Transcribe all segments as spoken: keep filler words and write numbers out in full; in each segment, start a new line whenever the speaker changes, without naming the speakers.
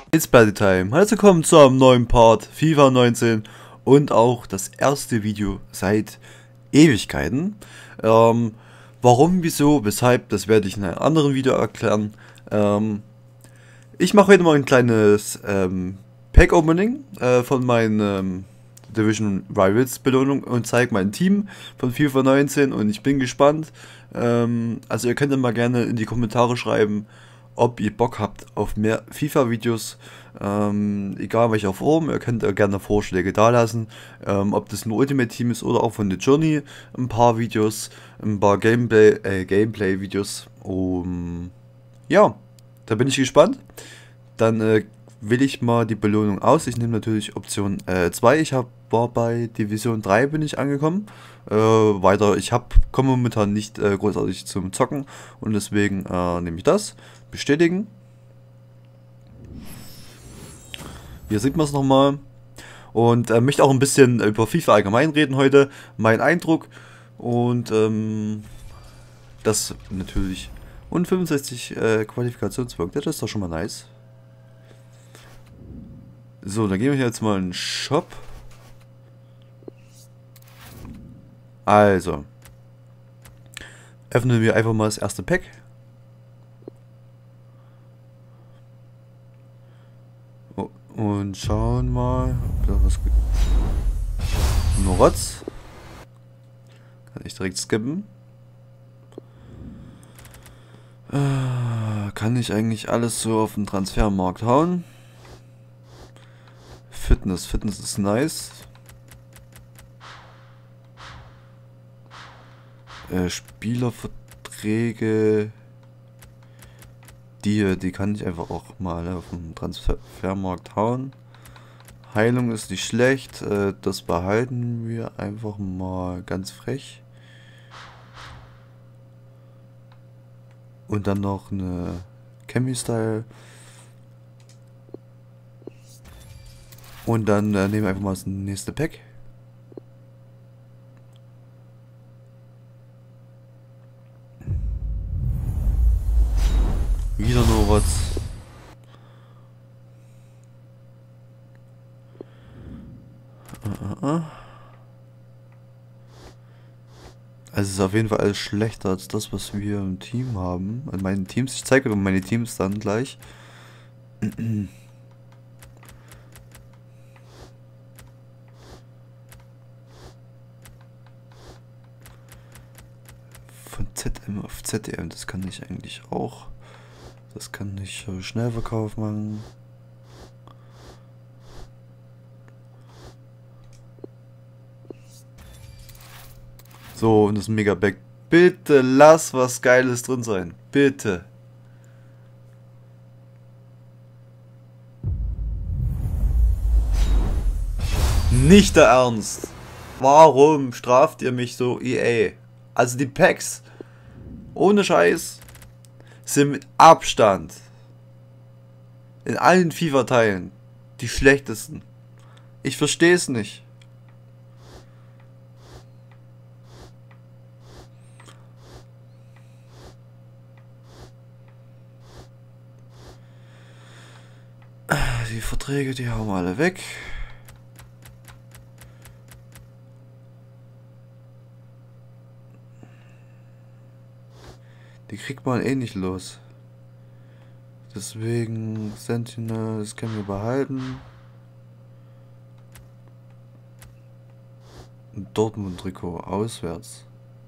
It's Party Time. Herzlich willkommen zu einem neuen Part FIFA neunzehn und auch das erste Video seit Ewigkeiten. Ähm, warum, wieso, weshalb, das werde ich in einem anderen Video erklären. Ähm, ich mache heute mal ein kleines ähm, Pack-Opening äh, von meinen ähm, Division Rivals Belohnung und zeige mein Team von FIFA neunzehn und ich bin gespannt. Ähm, also ihr könnt ja mal gerne in die Kommentare schreiben, ob ihr Bock habt auf mehr FIFA-Videos, ähm, egal welcher Form, ihr könnt ja gerne Vorschläge da lassen, ähm, ob das ein Ultimate Team ist oder auch von The Journey, ein paar Videos, ein paar Gameplay, äh, Gameplay-Videos, um, ja, da bin ich gespannt. Dann äh, wähle ich mal die Belohnung aus, ich nehme natürlich Option zwei, äh, ich hab, war bei Division drei bin ich angekommen, äh, weiter, ich habe komme momentan nicht äh, großartig zum Zocken und deswegen äh, nehme ich das. Bestätigen. Hier sieht man es nochmal. Und äh, möchte auch ein bisschen über FIFA allgemein reden heute. Mein Eindruck. Und ähm, das natürlich. Und fünfundsechzig äh, Qualifikationspunkte. Das ist doch schon mal nice. So, dann gehen wir jetzt mal in den Shop. Also. Öffnen wir einfach mal das erste Pack. Und schauen mal, ob da was gibt. Nur Rotz. Kann ich direkt skippen. Äh, kann ich eigentlich alles so auf den Transfermarkt hauen? Fitness. Fitness ist nice. Äh, Spielerverträge. Die, die kann ich einfach auch mal auf dem Transfermarkt hauen. Heilung ist nicht schlecht. Das behalten wir einfach mal ganz frech. Und dann noch eine Chemistyle. Und dann äh, nehmen wir einfach mal das nächste Pack. Wieder nur was. Also es ist auf jeden Fall alles schlechter als das, was wir im Team haben. In meinen Teams. Ich zeige meine Teams dann gleich. Von Z M auf Z D M, das kann ich eigentlich auch. Das kann ich äh, Schnellverkauf machen. So, und das Megaback. Bitte lass was Geiles drin sein. Bitte. Nicht der Ernst. Warum straft ihr mich so, E A? Also die Packs. Ohne Scheiß. Sind mit Abstand in allen FIFA-Teilen die schlechtesten. Ich verstehe es nicht. Die Verträge, die hauen wir alle weg. Die kriegt man eh nicht los. Deswegen Sentinel, das können wir behalten. Dortmund-Trikot auswärts.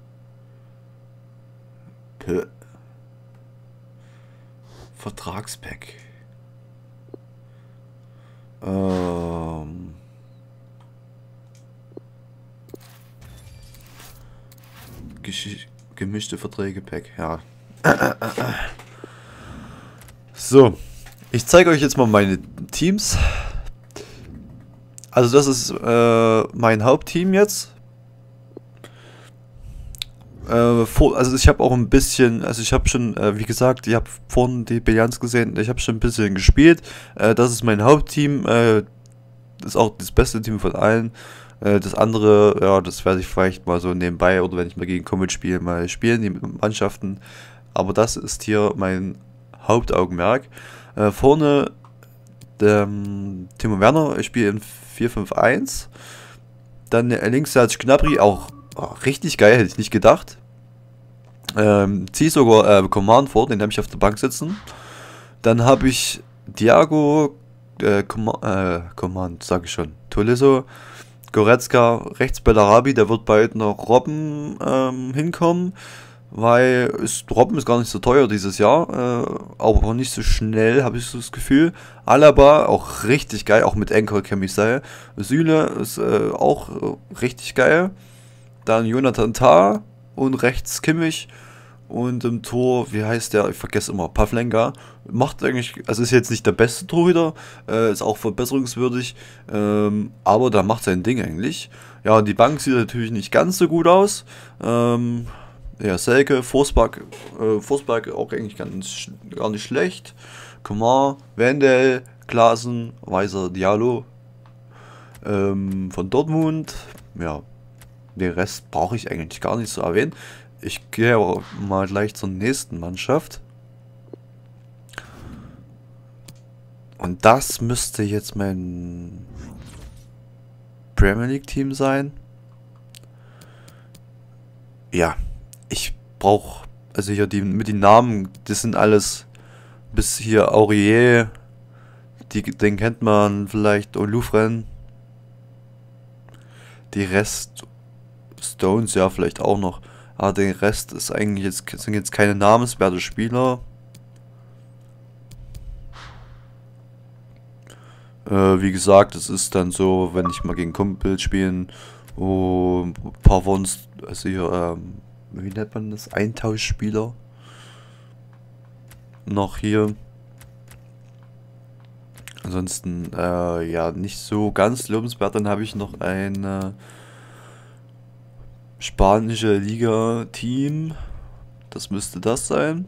Pö. Vertragspack. Ähm. Gesch gemischte Verträge Pack, ja. So, ich zeige euch jetzt mal meine Teams. Also das ist äh, mein Hauptteam jetzt. Äh, vor, also ich habe auch ein bisschen, also ich habe schon, äh, wie gesagt, ich habe vorhin die Bilanz gesehen, ich habe schon ein bisschen gespielt. Äh, das ist mein Hauptteam, äh, das ist auch das beste Team von allen. Äh, das andere, ja, das werde ich vielleicht mal so nebenbei oder wenn ich mal gegen Comet spiele, mal spielen, die Mannschaften. Aber das ist hier mein Hauptaugenmerk. Äh, vorne Ähm, Timo Werner, ich spiele in vier fünf eins. Dann äh, links Serge Gnabry, auch oh, richtig geil, hätte ich nicht gedacht. Ähm, ziehe sogar äh, Command vor, den habe ich auf der Bank sitzen. Dann habe ich Thiago, äh, Command, äh, Command sage ich schon, Tolisso, Goretzka, rechts Bellarabi, der wird bald noch Robben ähm, hinkommen, weil ist, Robben ist gar nicht so teuer dieses Jahr, äh, aber auch nicht so schnell, habe ich so das Gefühl. Alaba, auch richtig geil, auch mit Enkel Kemisei. Süle ist äh, auch äh, richtig geil. Dann Jonathan Tah und rechts Kimmich. Und im Tor, wie heißt der? Ich vergesse immer, Pavlenka. Macht eigentlich, also ist jetzt nicht der beste Torhüter, äh, ist auch verbesserungswürdig, ähm, aber da macht sein Ding eigentlich. Ja, und die Bank sieht natürlich nicht ganz so gut aus. Ähm, ja, Selke, Forsberg, äh, Forsberg auch eigentlich ganz sch gar nicht schlecht. Coman, Wendel, Klaassen, Weiser, Diallo ähm, von Dortmund. Ja, den Rest brauche ich eigentlich gar nicht zu erwähnen. Ich gehe aber mal gleich zur nächsten Mannschaft. Und das müsste jetzt mein Premier League Team sein. Ja, ich brauche, also hier die mit den Namen, das sind alles bis hier Aurier, die, den kennt man vielleicht, Olufren. Die Rest Stones, ja, vielleicht auch noch. Aber der Rest ist eigentlich jetzt, sind jetzt keine namenswerte Spieler. Äh, wie gesagt, es ist dann so, wenn ich mal gegen Kumpel spielen, wo ein paar von uns, also hier, ähm, wie nennt man das? Eintauschspieler. Noch hier. Ansonsten, äh, ja, nicht so ganz lobenswert. Dann habe ich noch eine spanische Liga-Team. Das müsste das sein.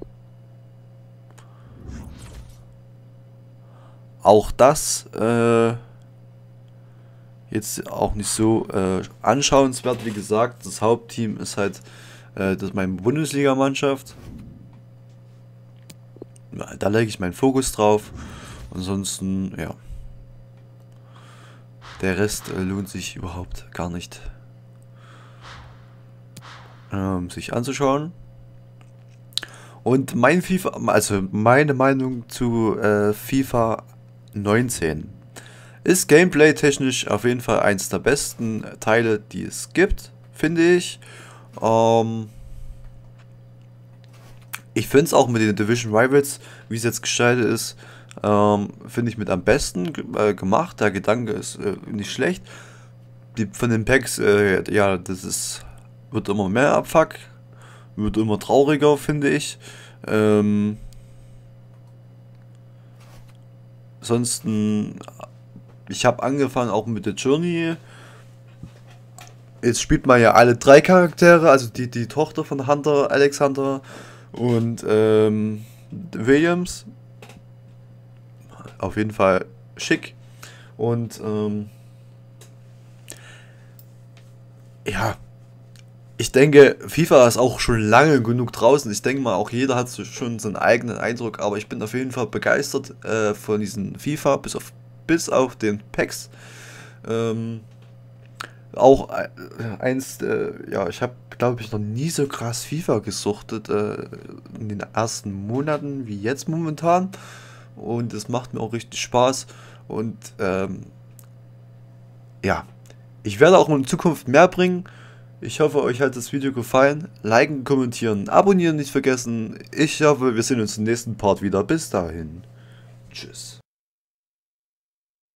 Auch das äh, jetzt auch nicht so äh, anschauenswert. Wie gesagt, das Hauptteam ist halt äh, das meine Bundesliga-Mannschaft. Da lege ich meinen Fokus drauf. Ansonsten, ja. Der Rest äh, lohnt sich überhaupt gar nicht ähm, sich anzuschauen. Und mein FIFA, also meine Meinung zu äh, FIFA neunzehn ist gameplay-technisch auf jeden Fall eins der besten Teile, die es gibt, finde ich. Ähm, ich finde es auch mit den Division Rivals, wie es jetzt gestaltet ist, ähm, finde ich mit am besten äh, gemacht. Der Gedanke ist äh, nicht schlecht. Die von den Packs, äh, ja, das ist wird immer mehr Abfuck, wird immer trauriger, finde ich. Ähm, ansonsten, ich habe angefangen auch mit der Journey. Jetzt spielt man ja alle drei Charaktere, also die, die Tochter von Hunter, Alexander und ähm, Williams. Auf jeden Fall schick. Und ähm, ja, ich denke, FIFA ist auch schon lange genug draußen. Ich denke mal, auch jeder hat so schon seinen eigenen Eindruck. Aber ich bin auf jeden Fall begeistert äh, von diesen FIFA, bis auf, bis auf den Packs. Ähm, auch äh, eins, äh, ja, ich habe, glaube ich, noch nie so krass FIFA gesuchtet äh, in den ersten Monaten wie jetzt momentan. Und es macht mir auch richtig Spaß. Und ähm, ja, ich werde auch in Zukunft mehr bringen. Ich hoffe, euch hat das Video gefallen. Liken, kommentieren, abonnieren nicht vergessen. Ich hoffe, wir sehen uns im nächsten Part wieder. Bis dahin. Tschüss.